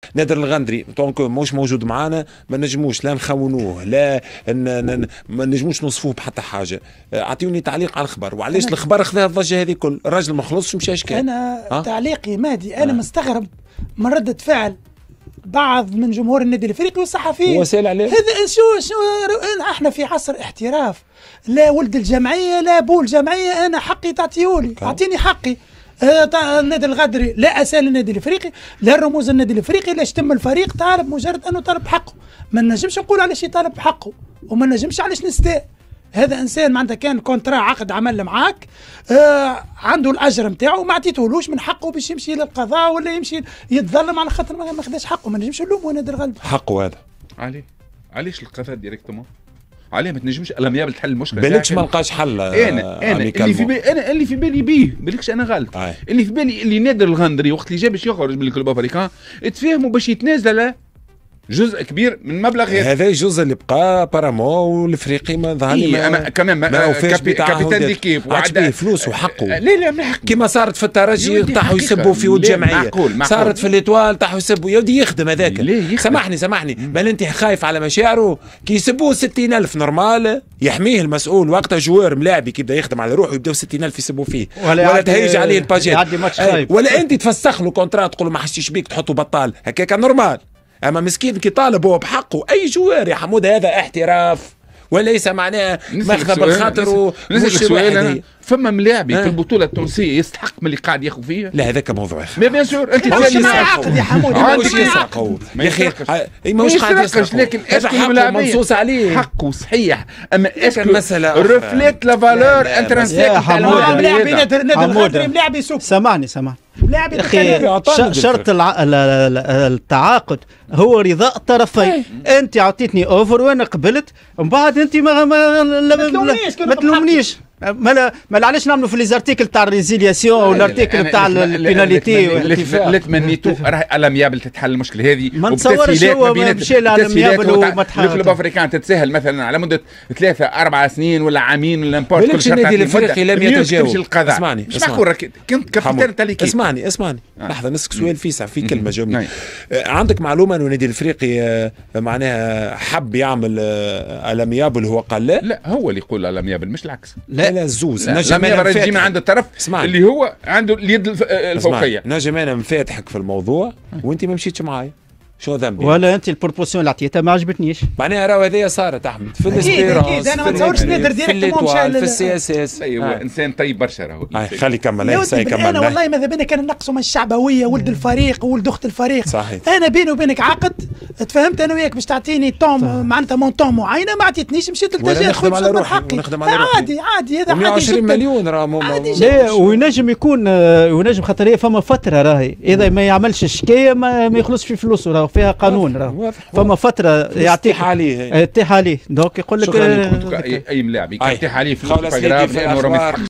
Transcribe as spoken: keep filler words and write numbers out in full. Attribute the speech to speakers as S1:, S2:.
S1: نادر الغندري دونك موش موجود معانا، ما نجموش لا نخونوه لا ما نجموش نوصفوه بحتى حاجه. اعطيوني تعليق على الخبر، وعلاش الخبر خذا الضجه هذه كل؟ الراجل ما خلصش مشى اشكال.
S2: انا ها؟ تعليقي مهدي، انا آه. مستغرب من رده فعل بعض من جمهور النادي الافريقي والصحفيين.
S1: وسائل اعلام
S2: هذا شو شو احنا في عصر احتراف، لا ولد الجمعيه لا بول الجمعيه، انا حقي تعطيهولي، اعطيني حقي. آه النادي الغدري لا اسال النادي الافريقي، لا رموز النادي الافريقي، لا شتم الفريق، طالب مجرد انه طالب حقه. ما نجمش نقول علاش يطالب بحقه، وما نجمش علاش نستاء. هذا انسان معناتها كان كونترا عقد عمل معاك، آه عنده الاجر نتاعو، ما عطيتهولوش من حقه باش يمشي للقضاء ولا يمشي يتظلم على خاطر ما خداش حقه. ما نجمش نلومه نادي الغدري.
S1: حقه هذا.
S3: عليه علاش القضاء ديريكتومون؟ عليه ما تنجمش الاميابل تحل المشكله.
S1: بالكش ما لقاش حل.
S3: انا انا اللي في بالي انا اللي في بالي بيه بالكش انا غلط. آه. اللي في بالي اللي نادر الغندري وقت اللي جا باش يخرج من الكلوب افريكان تفاهموا باش يتنازل جزء كبير من مبلغ
S1: هذا الجزء اللي بقى بارامو والافريقي ما ظهر لي
S3: ما اما كمان ما كابيتان ديكيب
S1: وعاد فلوس وحقه.
S3: لا لا ما
S1: كيما صارت في الترجي طاحوا يسبوا في ود جمعيه، صارت في الاتوال طاحوا يسبوا. يا ودي يخدم هذاك، سامحني سامحني بل انت خايف على مشاعره؟ كي يسبوه ستين ألف نورمال يحميه المسؤول وقتها جوار ملاعبي كي يبدا يخدم على روحه يبداو ستين ألف يسبوا فيه ولا, ولا تهيج عليه الباجيت ولا انت تفسخ له كونترات تقول له ما حشيش بيك تحطه بطال هكاك نورمال. اما مسكين كي طالب هو بحقه اي جوار يا حمود هذا احتراف وليس معناه ماخذ بالخاطر.
S3: مش سؤال فما ملاعبي في البطوله التونسيه يستحق من اللي قاعد ياخذ فيها؟
S1: لا هذاك موضوع اخر.
S3: ما بيان سور انت
S2: ماهوش عقد يا حمود،
S1: ماهوش يسرق هو يا اخي ماهوش قاعد يسرق،
S3: لكن
S1: هذا حقه منصوص عليه
S3: حقه صحيح. اما اسكو
S1: المساله
S3: ريفليت لا فالور انترنسيك تاع
S2: ملاعبي نادر الغدري ملاعبي سوق.
S4: سامعني سامعني
S2: لاعب
S4: اخي شرط الع... التعاقد هو رضاء الطرفين. انت عطيتني اوفر وانا قبلت، ومن بعد انت ما ما ما تلومنيش. ما ما علاش نعملوا في لي زارتيكل تاع الريزيلياسيون ولا الارتيكل تاع البيناليتي.
S3: اللي تمنيتو راه الاميابل تتحل المشكله هذه.
S4: ما نتصورش هو مشى للاميابل وما تحل.
S3: الكلوب افريكان تتسهل مثلا على مده ثلاثه اربع سنين ولا عامين ولا نبورت كل شرط.
S1: النادي الافريقي لم يتجاوب.
S3: اسمعني مش معقول كنت كابتن تاع ليكيب.
S1: اسمعني اسمعني لحظه نسك سؤال فيسع في كلمه جاوبني. عندك معلومه انه النادي الافريقي معناها حب يعمل الاميابل هو قال لا؟
S3: لا هو اللي يقول الاميابل مش العكس.
S1: لا لا الزوز.
S3: نجم انا يجي من عند الطرف اللي هو عنده اليد الفوقيه.
S1: نجم انا مفاتحك في الموضوع وانت ما مشيتش معايا، شو ذنبي؟
S4: ولا انت البروبورسيون اللي عطيتها ما عجبتنيش.
S1: معناها راهو هذيا صارت احمد في
S2: الاسبيرونس انا ما نتصورش نقدر ديريكتومون
S1: في السي اس اس.
S3: ايوه آه. انسان طيب برشا راهو.
S1: خلي يكمل هي يكمل.
S2: انا والله ماذا بينا كان نقصوا من الشعبويه، ولد الفريق ولد اخت الفريق.
S1: صحيح.
S2: انا بيني وبينك عقد تفهمت انا وياك باش تعطيني طوم معناتها مونطون معينه ما عطيتنيش مشيت للتجار
S1: نخدم على روحي ونخدم على روحي.
S2: عادي عادي هذا عادي.
S1: مئة وعشرين مليون راهو.
S4: لا وينجم يكون وينجم خاطر هي فما فتره راهي اذا ما يعملش الشكايه ما, ما يخلصش في فلوسه راهو فيها قانون راهو. فما فتره يعطيك
S1: يتيح عليه
S4: يتيح عليه دونك يقول لك
S3: اي ملاعب يتيح عليه فلوس